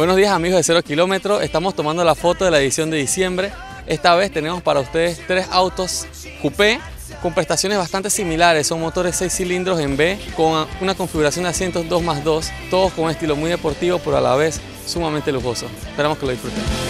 Buenos días amigos de 0 kilómetros, estamos tomando la foto de la edición de diciembre. Esta vez tenemos para ustedes 3 autos coupé con prestaciones bastante similares. Son motores 6 cilindros en B con una configuración de asientos 2+2, todos con un estilo muy deportivo pero a la vez sumamente lujoso. Esperamos que lo disfruten.